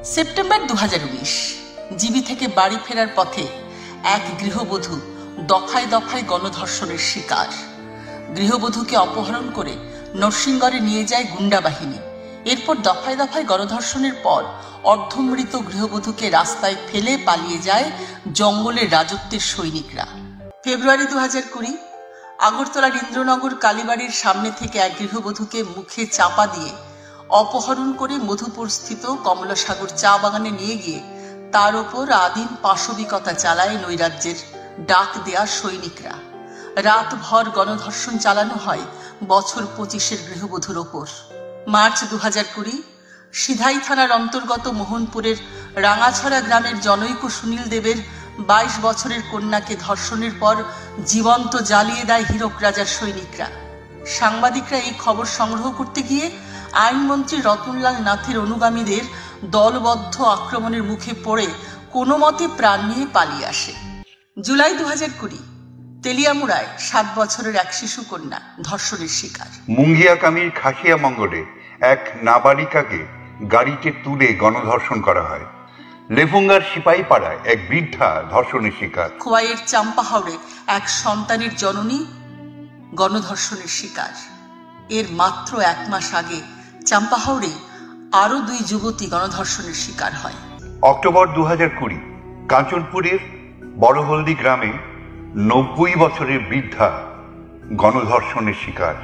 September 2019 GB থেকে বাড়ি ফেরার পথে এক গৃহবধূ দফায় দফায় গণধর্ষণের শিকার। গৃহবধূকে অপহরণ করে নরসিংগড়ে নিয়ে যায় গুন্ডা বাহিনী। এরপর দফায় দফায় গণধর্ষণের পর অর্ধমৃত গৃহবধূকে রাস্তায় ফেলে পালিয়ে যায় জঙ্গলের রাজত্বের সৈনিকরা। ফেব্রুয়ারি 2020 আগরতলার ইন্দ্রনগর কালীবাড়ির সামনে থেকে এক গৃহবধূকে মুখে চাপা দিয়ে অপহরণ করে মধুপুর স্থিত কমলাসাগর চা বাগানে নিয়ে গিয়ে তার ওপর আদিম পাশবিকতা চালায় নৈরাজ্যের ডাক দেয়া সৈনিকরা। রাতভর গণধর্ষণ চালানো হয় বছর 25-এর গৃহবধূর ওপর। মার্চ 2020 সিধাই থানার অন্তর্গত মোহনপুরের রাঙাছড়া গ্রামের জনৈক সুনীল দেবের 22 বছরের কন্যাকে ধর্ষণের পর জীবন্ত জ্বালিয়ে দেয় হীরক রাজার সৈনিকরা। সাংবাদিকরা এই খবর সংগ্রহ করতে গিয়ে আইনমন্ত্রী রতনলাল নাথের অনুগামীদের দলবদ্ধ আক্রমণের মুখে পড়ে কোনো মতে প্রাণ নিয়ে পালিয়ে আসে। জুলাই 2020 তেলিয়ামুড়ায় 7 বছরের এক শিশু কন্যা ধর্ষণের শিকার। মুঙ্গিয়াকামীর খাসিয়া মঙ্গলে এক নাবালিকাকে গাড়িতে তুলে গণধর্ষণ করা হয়। লেফুঙ্গার সিপাহীপাড়ায় এক বৃদ্ধা ধর্ষণের শিকার। খোয়াইয়ের চাম্পাহাওড়ে এক সন্তানের জননী গণধর্ষণের শিকার। এর মাত্র 1 মাস আগে চাম্পাহাওড়ে আরো 2 যুবতী গণধর্ষণের শিকার হয়। অক্টোবর 2020 কাঞ্চনপুরের বড়হলদি গ্রামে 90 বছরের বৃদ্ধা গণধর্ষণের শিকার।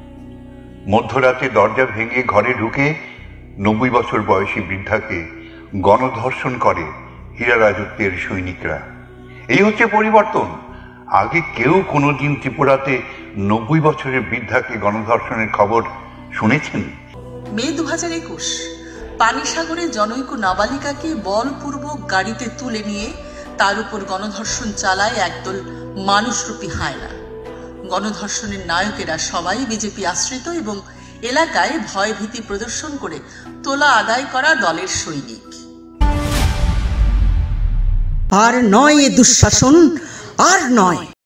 মধ্যরাতে দরজা ভেঙে ঘরে ঢুকে 90 বছর বয়সী বৃদ্ধাকে গণধর্ষণ করে হীরা রাজত্বের সৈনিকরা। এই হচ্ছে পরিবর্তন। আগে কেউ কোনোদিন ত্রিপুরাতে 90 বছরের বৃদ্ধাকে গণধর্ষণের খবর শুনেছেন? মে 2021 পানিসাগরে জনৈক নাবালিকাকে বলপূর্বক গাড়িতে তুলে নিয়ে তার উপর গণধর্ষণ চালায় একদল মানুষরূপী হায়না। গণধর্ষণের নায়কেরা সবাই বিজেপি আশ্রিত এবং এলাকায় ভয়ভীতি প্রদর্শন করে তোলা আদায় করা দলের সৈনিক। আর নয় এ দুঃশাসন, আর নয়।